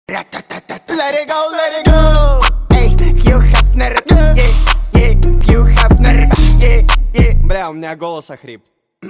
Let it go, let it go. Эй, Хью Хафнер, Хью Хафнер, Бля, у меня голос охрип.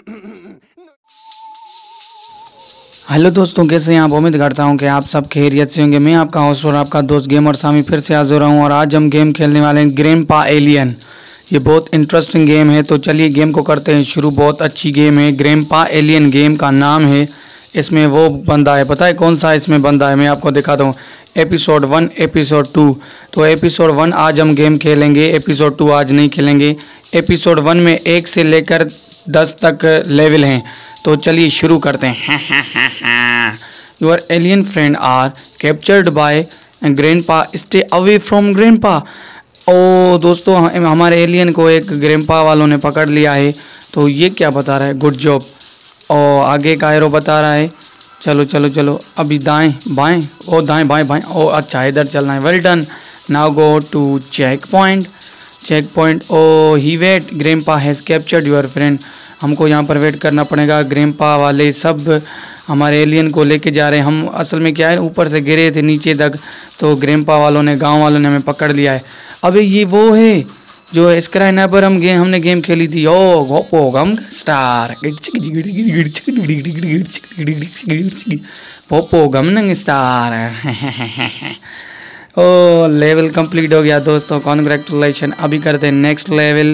Hello दोस्तों, कैसे हैं आप? उम्मीद करता हूं कि आप सब खैरियत से होंगे। मैं आपका होस्ट और आपका दोस्त गेमर सामी फिर से हाजिर हूं और आज हम गेम खेलने वाले हैं ग्रैंडपा एलियन। ये बहुत इंटरेस्टिंग गेम है, तो चलिए गेम को करते हैं शुरू। बहुत अच्छी गेम है, ग्रैंडपा एलियन गेम का नाम है। इसमें वो बंदा है, पता है कौन सा इसमें बंदा है? मैं आपको दिखाता हूँ। Episode 1, episode 2। तो एपिसोड 1 आज हम गेम खेलेंगे, एपिसोड 2 आज नहीं खेलेंगे। एपिसोड 1 में 1 से लेकर 10 तक लेवल हैं, तो चलिए शुरू करते हैं। Your alien friend are captured by grandpa, stay away from grandpa. ओ दोस्तों, हमारे एलियन को एक ग्रैंडपा वालों ने पकड़ लिया है। तो ये क्या बता रहा है? Good job. और आगे का एरो बता रहा है चलो चलो चलो, अभी दाएं बाएं, ओ दाएं बाएं बाएं, ओ अच्छा इधर चलना है। Well done. Now go to checkpoint. Checkpoint. Oh he wait, grandpa has captured your friend. हमको यहाँ पर वेट करना पड़ेगा। ग्रैंडपा वाले सब हमारे एलियन को लेके जा रहे हैं। हम असल में क्या है, ऊपर से गिरे थे नीचे तक, तो ग्रैंडपा वालों ने, गांव वालों ने हमें पकड़ लिया है। अबे ये वो है जो स्क्राई नाइबर हमने गेम खेली थी। ओ गम स्टार पोपो गमनंग स्टार। ओ लेवल कंप्लीट हो गया दोस्तों, कॉन्ग्रेचुलेशन। अभी करते हैं नेक्स्ट लेवल।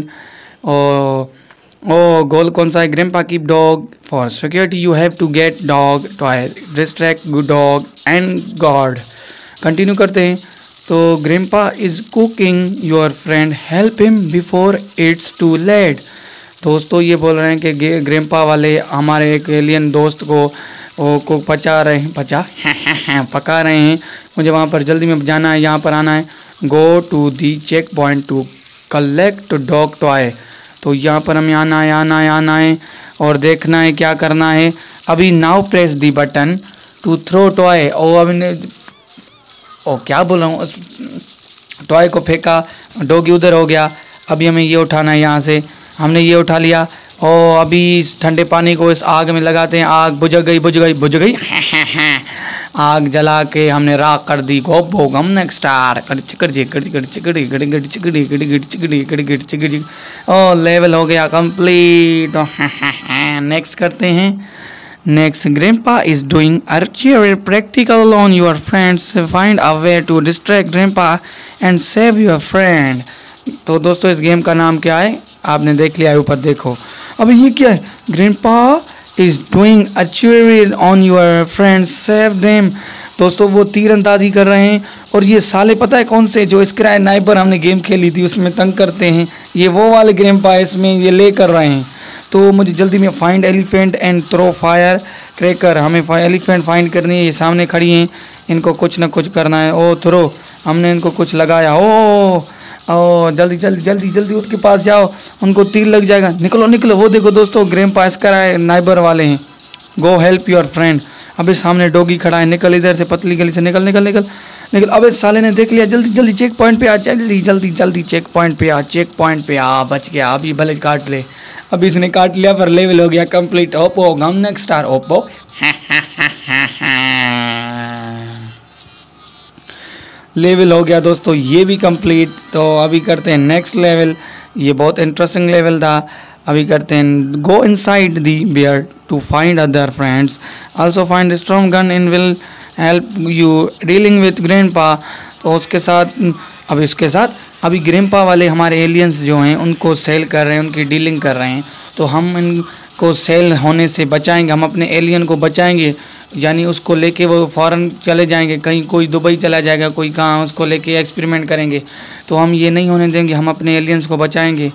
ओ गोल कौन सा है? Grandpa keep dog for security, you have to get dog toy, distract good dog and god. Continue करते हैं। तो grandpa is cooking your friend, help him before it's too late. दोस्तों ये बोल रहे हैं कि ग्रैंडपा वाले हमारे एक एलियन दोस्त को पका रहे हैं। मुझे वहाँ पर जल्दी में जाना है, यहाँ पर आना है। Go to the checkpoint to collect dog toy. तो यहाँ पर हमें आना है और देखना है क्या करना है। अभी now press the button to throw toy. क्या बोल रहा हूँ, टॉय को फेंका, डॉगी उधर हो गया। अभी हमें ये उठाना है, यहाँ से हमने ये उठा लिया। और अभी इस ठंडे पानी को इस आग में लगाते हैं। आग बुझ गई आग जला के हमने राख कर दी। गोपो गम नेक्स्ट स्टार। ओ लेवल हो गया कंप्लीट। नेक्स्ट करते हैं। Next, grandpa is doing archery practical on your friends, find a way to distract grandpa and save your friend। तो दोस्तों इस गेम का नाम क्या है? आपने देख लिया है, ऊपर देखो। अब ये क्या है? Grandpa is doing archery on your friends, save them। दोस्तों वो तीरंदाजी कर रहे हैं। और ये साले पता है कौन से? जो स्क्राई नाइबर हमने गेम खेली थी उसमें तंग करते हैं, ये वो वाले ग्रैंडपा इसमें ये ले कर रहे हैं। तो मुझे जल्दी में find elephant and throw firecracker, हमें एलिफेंट फाइंड करनी है। ये सामने खड़ी हैं, इनको कुछ ना कुछ करना है। ओ थ्रो, हमने इनको कुछ लगाया। ओ जल्दी उनके पास जाओ, उनको तीर लग जाएगा। निकलो। वो देखो दोस्तों, ग्रैंडपा इसका नाइबर वाले हैं। Go help your friend. अबे सामने डॉगी खड़ा है, निकल इधर से, पतली गली से निकल। अबे साले ने देख लिया। जल्दी चेक पॉइंट पे आ, जल्दी चेक पॉइंट पे आ। बच गया। अभी भले काट ले। अभी इसने काट लिया, पर लेवल हो गया कंप्लीट। ओप्पो गम नेक्स्ट स्टार। ओप्पो लेवल हो गया दोस्तों, ये भी कंप्लीट। तो अभी करते हैं नेक्स्ट लेवल। ये बहुत इंटरेस्टिंग लेवल था। अभी करते हैं go inside the bear to find other friends, also find strong gun in will help you dealing with grandpa. तो इसके साथ अभी ग्रैंडपा वाले हमारे एलियंस जो हैं उनको सेल कर रहे हैं, उनकी डीलिंग कर रहे हैं। तो हम इनको सेल होने से बचाएंगे, हम अपने एलियन को बचाएंगे। यानी उसको लेके वो फ़ौरन चले जाएंगे, कहीं कोई दुबई चला जाएगा, कोई कहाँ, उसको लेके एक्सपेरिमेंट करेंगे। तो हम ये नहीं होने देंगे, हम अपने एलियंस को बचाएंगे।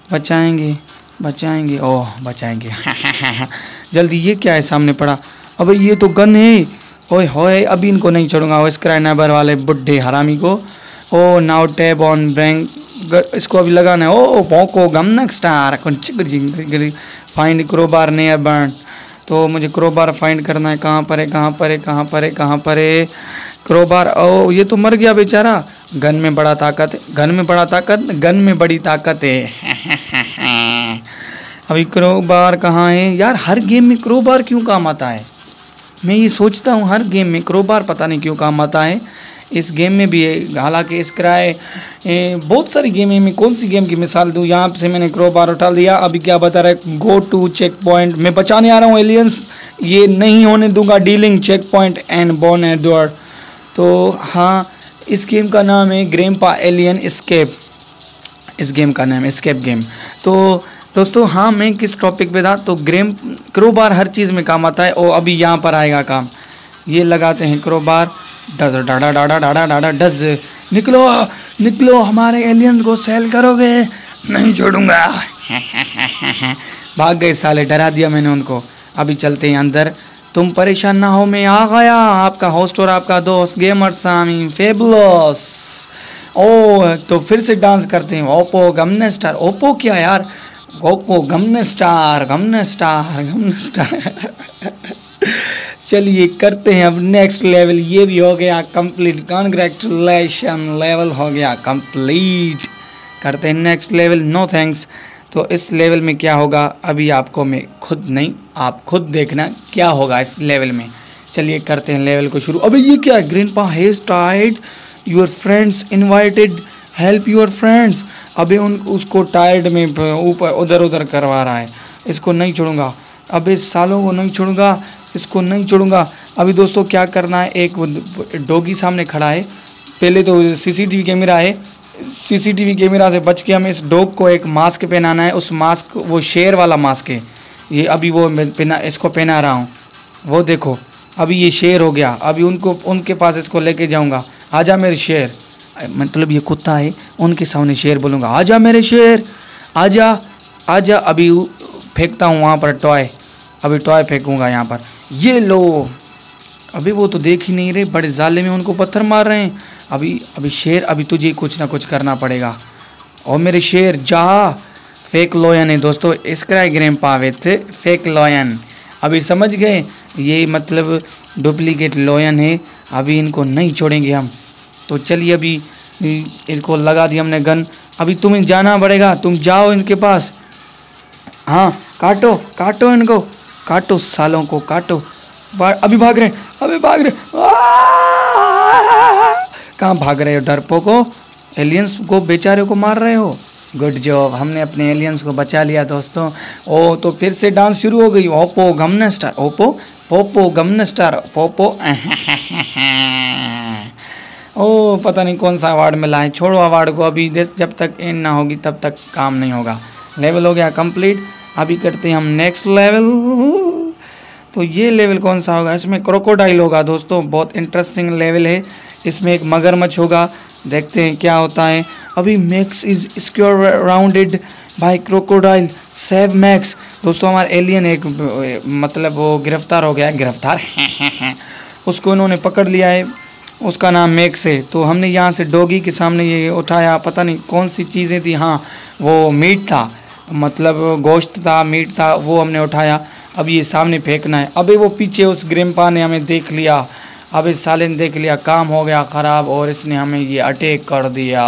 जल्दी। ये क्या है सामने पड़ा? अबे ये तो गन है। ओए होए, अभी इनको नहीं छोड़ूंगा, स्क्राई नाइबर वाले बुड्ढे हरामी को। Oh now tap on plank, इसको अभी लगाना है। ओ पोको गम next star. Find crowbar near barn. तो मुझे क्रोबार फाइंड करना है। कहाँ पर है क्रोबार? ओ ये तो मर गया बेचारा। गन में बड़ी ताकत है। अभी क्रोबार कहाँ है यार? हर गेम में क्रोबार क्यों काम आता है? मैं ये सोचता हूँ हर गेम में क्रोबार पता नहीं क्यों काम आता है, इस गेम में भी है। हालांकि स्क्राई बहुत सारी गेम है, मैं कौन सी गेम की मिसाल दूँ। यहाँ से मैंने क्रोबार उठा लिया, अभी क्या बता रहा है, गो टू चेक पॉइंट, मैं बचाने आ रहा हूँ एलियंस, ये नहीं होने दूंगा डीलिंग चेक पॉइंट एंड बॉन एडवर्ड। तो हाँ, इस गेम का नाम है ग्रैंडपा एलियन एस्केप, इस गेम का नाम एस्केप गेम। तो दोस्तों हाँ, मैं किस टॉपिक पे था, तो क्रोबार हर चीज़ में काम आता है और अभी यहाँ पर आएगा काम। ये लगाते हैं क्रोबार, डज डाडा डाडा डाडा डाडा डज, निकलो निकलो, हमारे एलियन को सेल करोगे, नहीं छोड़ूंगा। भाग गए साले, डरा दिया मैंने उनको। अभी चलते हैं अंदर, तुम परेशान ना हो, मैं आ गया, आपका होस्ट और आपका दोस्त गेमर सामी फेबुलस। ओ तो फिर से डांस करते हैं, ओप्पो गमने स्टार, ओप्पो क्या यार, ओप्पो गमने स्टार गमने स्टार गमने स्टार। चलिए करते हैं अब नेक्स्ट लेवल, ये भी हो गया कंप्लीट, कांग्रेचुलेशन, लेवल हो गया कंप्लीट। करते हैं नेक्स्ट लेवल, नो थैंक्स। तो इस लेवल में क्या होगा अभी आपको मैं खुद नहीं, आप खुद देखना क्या होगा इस लेवल में। चलिए करते हैं लेवल को शुरू। अबे ये क्या है, grandpa has tied your friends invited help your friends. अबे उसको टायर्ड में ऊपर उधर उधर करवा रहा है, इसको नहीं छोड़ूंगा, अबे सालों को नहीं छोड़ूंगा, इसको नहीं छोड़ूंगा। अभी दोस्तों क्या करना है, एक डॉगी सामने खड़ा है, पहले तो सीसीटीवी कैमरा है, सीसीटीवी कैमरा से बच के हमें इस डॉग को एक मास्क पहनाना है। उस मास्क, वो शेर वाला मास्क है ये, अभी वो इसको पहना रहा हूँ, वो देखो अभी ये शेर हो गया। अभी उनके पास इसको लेके जाऊँगा, आजा मेरे शेर, मतलब ये कुत्ता है, उनके सामने शेर बोलूँगा, आजा मेरे शेर, आजा आजा। अभी फेंकता हूँ वहाँ पर टॉय, अभी टॉय फेंकूँगा यहाँ पर, ये लो। अभी वो तो देख ही नहीं रहे, बड़े जाले में उनको पत्थर मार रहे हैं। अभी शेर, अभी तुझे कुछ ना कुछ करना पड़ेगा, और मेरे शेर जा। फेक लॉयन है दोस्तों, scare grandpa with fake lion. अभी समझ गए, ये मतलब डुप्लीकेट लॉयन है, अभी इनको नहीं छोड़ेंगे हम। तो चलिए अभी इनको लगा दिया हमने गन, अभी तुम्हें जाना पड़ेगा, तुम जाओ इनके पास, हाँ काटो काटो इनको, काटो सालों को काटो। अभी भाग रहे, अभी भाग रहे, कहाँ भाग रहे हो डरपोको, एलियंस को बेचारे को मार रहे हो। गुड जॉब, हमने अपने एलियंस को बचा लिया दोस्तों। ओ तो फिर से डांस शुरू हो गई, ओप्पो गमने स्टार, ओप्पो पोपो गमने स्टार, पोपो। ओ पता नहीं कौन सा अवार्ड मिला है, छोड़ो अवार्ड को, अभी जब तक एंड ना होगी तब तक काम नहीं होगा। लेवल हो गया कंप्लीट, अभी करते हैं हम नेक्स्ट लेवल। तो ये लेवल कौन सा होगा, इसमें क्रोकोडाइल होगा दोस्तों, बहुत इंटरेस्टिंग लेवल है। इसमें एक मगरमच्छ होगा, देखते हैं क्या होता है। अभी Max is surrounded by crocodile, save Max. दोस्तों हमारा एलियन एक मतलब वो गिरफ्तार हो गया है, गिरफ्तार उसको इन्होंने पकड़ लिया है, उसका नाम मैक्स है। तो हमने यहाँ से डॉगी के सामने ये उठाया, पता नहीं कौन सी चीज़ें थी, हाँ वो मीट था, मतलब गोश्त था, मीट था, वो हमने उठाया। अब ये सामने फेंकना है। अबे वो पीछे उस ग्रैंडपा ने हमें देख लिया, अब इस साले ने देख लिया, काम हो गया ख़राब, और इसने हमें ये अटैक कर दिया।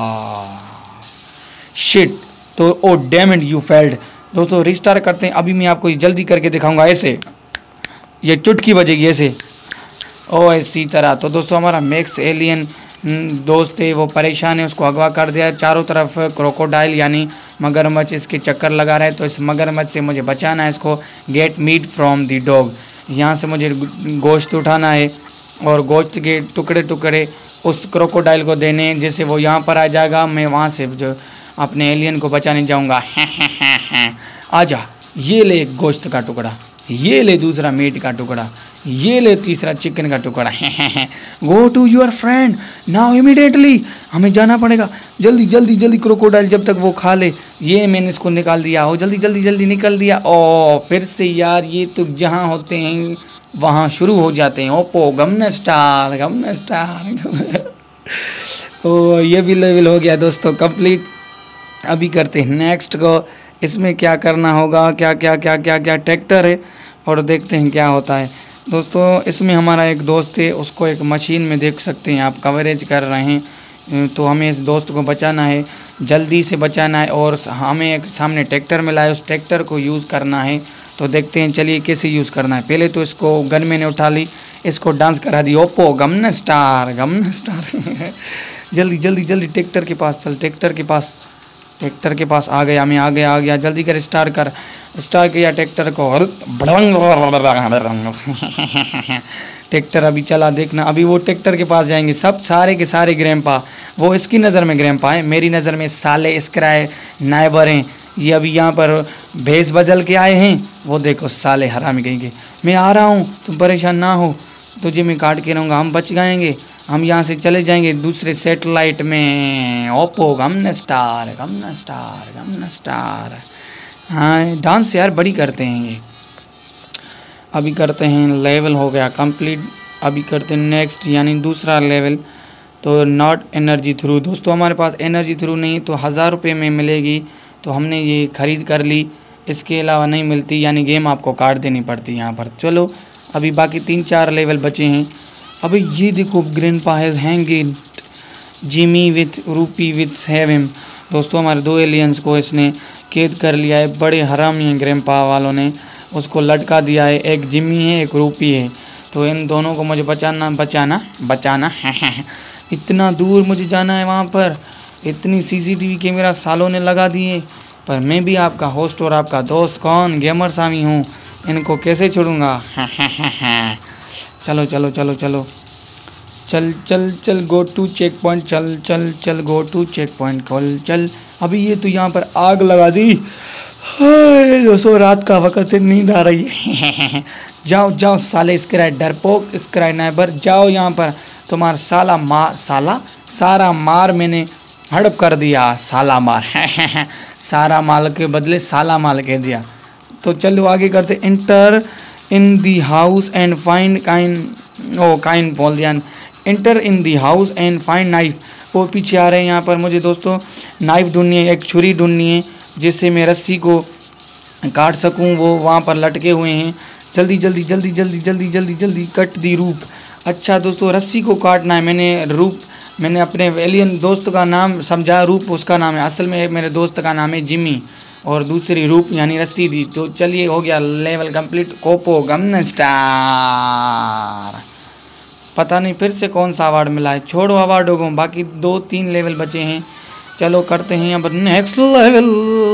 शिट, तो oh damn it you failed. दोस्तों रिस्टार्ट करते हैं, अभी मैं आपको ये जल्दी करके दिखाऊंगा, ऐसे ये चुटकी बजेगी ऐसे, ओ इसी तरह। तो दोस्तों हमारा मैक्स एलियन दोस्त है, वो परेशान है, उसको अगवा कर दिया। चारों तरफ क्रोकोडाइल यानी मगरमच्छ इसके चक्कर लगा रहा है, तो इस मगरमच्छ से मुझे बचाना है इसको। Get meat from the dog, यहाँ से मुझे गोश्त उठाना है और गोश्त के टुकड़े टुकड़े उस क्रोकोडाइल को देने, जैसे वो यहाँ पर आ जाएगा, मैं वहाँ से जो अपने एलियन को बचाने जाऊँगा। आजा, ये ले एक गोश्त का टुकड़ा, ये ले दूसरा मीट का टुकड़ा, ये ले तीसरा चिकन का टुकड़ा। Go to your friend now immediately, हमें जाना पड़ेगा जल्दी जल्दी जल्दी, क्रोकोडाइल जब तक वो खा ले। ये मैंने इसको निकाल दिया, हो जल्दी जल्दी जल्दी निकल दिया। ओ फिर से यार, ये तो जहाँ होते हैं वहाँ शुरू हो जाते हैं। ओप्पो गमने स्टार गमने स्टार। तो ये भी लेवल हो गया दोस्तों कंप्लीट। अभी करते हैं नेक्स्ट को, इसमें क्या करना होगा, क्या क्या क्या क्या क्या ट्रैक्टर है, और देखते हैं क्या होता है। दोस्तों इसमें हमारा एक दोस्त है, उसको एक मशीन में देख सकते हैं आप, कवरेज कर रहे हैं। तो हमें इस दोस्त को बचाना है, जल्दी से बचाना है, और हमें एक सामने ट्रैक्टर मिला है, उस ट्रैक्टर को यूज़ करना है। तो देखते हैं चलिए कैसे यूज़ करना है। पहले तो इसको गन मैंने उठा ली, इसको डांस करा दी ओप्पो गमन स्टार जल्दी जल्दी जल्दी ट्रैक्टर के पास चल, ट्रैक्टर के पास आ गया मैं, आ गया जल्दी कर, स्टार किया ट्रैक्टर को। ट्रैक्टर अभी चला, देखना अभी वो ट्रैक्टर के पास जाएंगे सब सारे के सारे ग्रैंपा। वो इसकी नज़र में ग्रैंपा है, मेरी नज़र में साले स्क्राय नाइबर हैं। ये अभी यहाँ पर भैंस बदल के आए हैं, वो देखो साले हरामी कहेंगे। मैं आ रहा हूँ, तुम परेशान ना हो, तुझे मैं काट के रहूँगा, हम बच जाएंगे, हम यहाँ से चले जाएंगे दूसरे सैटेलाइट में। ओप्पो गमन स्टार। हाँ डांस यार बड़ी करते हैं ये। अभी करते हैं, लेवल हो गया कंप्लीट। अभी करते हैं नेक्स्ट यानी दूसरा लेवल। तो नॉट एनर्जी थ्रू, दोस्तों हमारे पास एनर्जी थ्रू नहीं तो 1000 रुपये में मिलेगी, तो हमने ये ख़रीद कर ली, इसके अलावा नहीं मिलती, यानी गेम आपको काट देनी पड़ती यहाँ पर। चलो अभी बाकी 3-4 लेवल बचे हैं। अभी ये देखो ग्रैंडपा है हैंगिंग जिमी विथ रूपी विथ हेवम। दोस्तों हमारे 2 एलियंस को इसने कैद कर लिया है, बड़े हरामी हैं ग्रैंडपा वालों ने, उसको लटका दिया है। एक जिमी है एक रूपी है, तो इन दोनों को मुझे बचाना इतना दूर मुझे जाना है वहाँ पर, इतनी CCTV कैमरा सालों ने लगा दिए, पर मैं भी आपका होस्ट और आपका दोस्त कौन गेमर सामी हूँ, इनको कैसे छोड़ूंगा। चलो चलो चलो चलो चल चल चल गो टू चेक पॉइंट, चल चल चल गो टू चेक पॉइंट खोल चल। अभी ये तो यहाँ पर आग लगा दी। दोस्तों रात का वक्त है, नींद आ रही है। जाओ जाओ साले स्क्राय डरपोक स्क्राय नाइबर, जाओ यहाँ पर, तुम्हारा सारा मार मैंने हड़प कर दिया, साला मार सारा माल के बदले साला माल कह दिया। तो चलो आगे करते, enter in the house and find काइन बोल दिया, enter in the house and find knife. वो पीछे आ रहे हैं यहाँ पर, मुझे दोस्तों नाइफ ढूंढनी है, एक छुरी ढूंढनी है जिससे मैं रस्सी को काट सकूं, वो वहाँ पर लटके हुए हैं। जल्दी जल्दी जल्दी जल्दी जल्दी जल्दी जल्दी कट दी रूप। अच्छा दोस्तों रस्सी को काटना है, मैंने अपने एलियन दोस्त का नाम समझा, रूप उसका नाम है, असल में मेरे दोस्त का नाम है जिमी और दूसरी रूप यानी रस्सी दी। तो चलिए हो गया लेवल कंप्लीट। ओप्पो गमन स्टार, पता नहीं फिर से कौन सा अवार्ड मिला है, छोड़ो अवार्डों को, बाकी 2-3 लेवल बचे हैं। चलो करते हैं अब नेक्स्ट लेवल।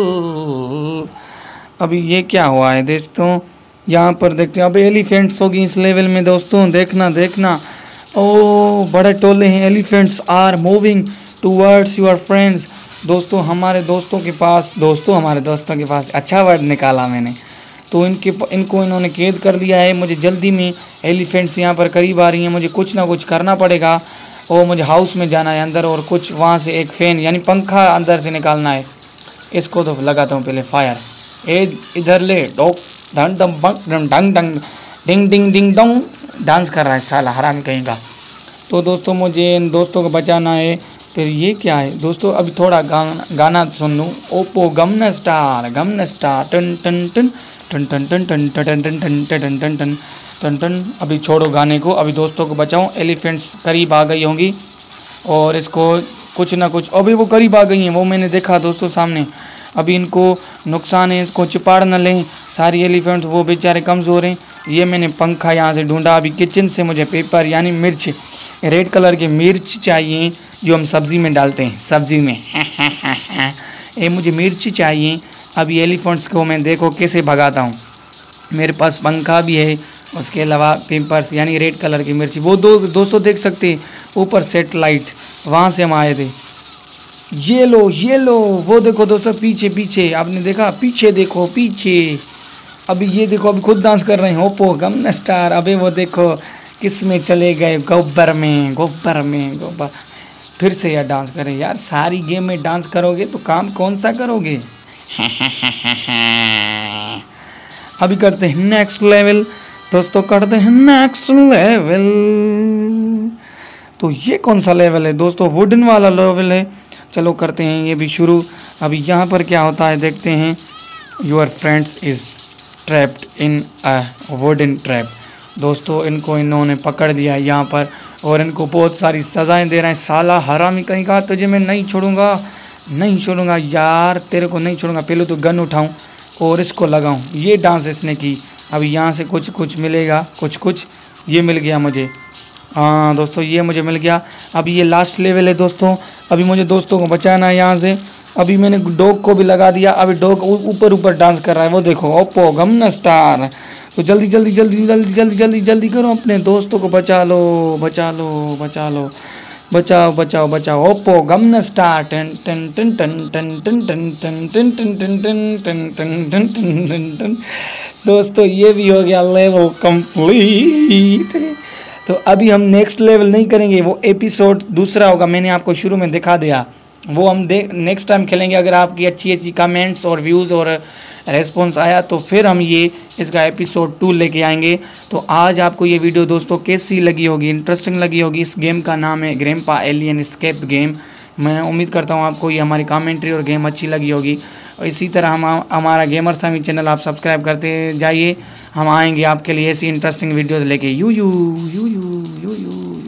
अभी ये क्या हुआ है दोस्तों, यहाँ पर देखते हैं। अब एलिफेंट्स होगी इस लेवल में दोस्तों, देखना ओ बड़े टोले हैं। Elephants are moving towards your friends. दोस्तों हमारे दोस्तों के पास अच्छा वर्ड निकाला मैंने, तो इनको इन्होंने कैद कर लिया है। मुझे जल्दी में एलिफेंट्स यहाँ पर करीब आ रही हैं, मुझे कुछ ना कुछ करना पड़ेगा और मुझे हाउस में जाना है अंदर, और कुछ वहाँ से एक फैन यानी पंखा अंदर से निकालना है। इसको तो लगाता हूँ पहले फायर, इधर ले डोक धन दम डंग डंग डिंग डिंग डिंग डोंग, डांस कर रहा है साला हरामी कहीं का। तो दोस्तों मुझे इन दोस्तों को बचाना है। फिर ये क्या है दोस्तों, अभी थोड़ा गाना सुन लूँ। ओप्पो गमन स्टार टन टन टन टन टन टन टन टन टन टन टन टन टन टन टन टन। अभी छोड़ो गाने को, अभी दोस्तों को बचाऊं। एलिफेंट्स करीब आ गई होंगी और इसको कुछ ना कुछ, अभी वो करीब आ गई हैं, वो मैंने देखा दोस्तों सामने। अभी इनको नुकसान है, इसको चिपाड़ न लें सारी एलिफेंट्स, वो बेचारे कमज़ोर हैं। ये मैंने पंखा यहाँ से ढूंढा। अभी किचन से मुझे पेपर यानी मिर्च, रेड कलर की मिर्च चाहिए जो हम सब्ज़ी में डालते हैं, सब्ज़ी में ये मुझे मिर्च चाहिए। अभी एलिफेंट्स को मैं देखो कैसे भगाता हूँ, मेरे पास पंखा भी है, उसके अलावा पेपर्स यानी रेड कलर की मिर्च। वो दोस्तों देख सकते हैं ऊपर सेटेलाइट, वहाँ से हम आए थे। ये लो वो देखो दोस्तों पीछे आपने देखा, पीछे देखो पीछे। अभी ये देखो अभी खुद डांस कर रहे हैं ओप्पो गमन स्टार। अबे वो देखो किस में चले गए, गोबर में। फिर से यार डांस करें यार, सारी गेम में डांस करोगे तो काम कौन सा करोगे। अभी करते हैं नेक्स्ट लेवल दोस्तों, करते हैं नेक्स्ट लेवल। तो ये कौन सा लेवल है दोस्तों, वुडन वाला लेवल है। चलो करते हैं ये भी शुरू। अभी यहाँ पर क्या होता है देखते हैं। Your friends is trapped in a wooden trap. दोस्तों इनको इन्होंने पकड़ दिया है यहाँ पर और इनको बहुत सारी सज़ाएं दे रहे हैं। साला हरामी कहीं का, तुझे मैं नहीं छोड़ूंगा यार, तेरे को नहीं छोड़ूंगा। पहले तो गन उठाऊं और इसको लगाऊं। ये डांस इसने की। अभी यहाँ से कुछ कुछ मिलेगा, कुछ ये मिल गया मुझे। हाँ दोस्तों, ये मुझे मिल गया। अभी ये लास्ट लेवल है दोस्तों। अभी मुझे दोस्तों को बचाना है यहाँ से। अभी मैंने डॉग को भी लगा दिया। अभी डॉग ऊपर ऊपर डांस कर रहा है, वो देखो। ओप्पो गमना स्टार। तो जल्दी जल्दी जल्दी जल्दी जल्दी जल्दी जल्दी करो, अपने दोस्तों को बचा लो, बचा लो, बचा लो, बचाओ बचाओ बचाओ। ओप्पो गमना स्टार। टन टन टन टन टन टन टन टन टन टन टन टन टन टन टन टन टन। दोस्तों ये भी हो गया लेवल कंप्लीट। तो अभी हम नेक्स्ट लेवल नहीं करेंगे, वो एपिसोड दूसरा होगा। मैंने आपको शुरू में दिखा दिया, वो हम नेक्स्ट टाइम खेलेंगे। अगर आपकी अच्छी कमेंट्स और व्यूज़ और रेस्पॉन्स आया तो फिर हम ये इसका एपिसोड 2 लेके आएंगे। तो आज आपको ये वीडियो दोस्तों कैसी लगी होगी, इंटरेस्टिंग लगी होगी। इस गेम का नाम है ग्रैंडपा एलियन एस्केप गेम। मैं उम्मीद करता हूँ आपको ये हमारी कमेंट्री और गेम अच्छी लगी होगी। और इसी तरह हम हमारा गेमर सामी चैनल आप सब्सक्राइब करते जाइए। हम आएंगे आपके लिए ऐसी इंटरेस्टिंग वीडियोज़ लेके। यू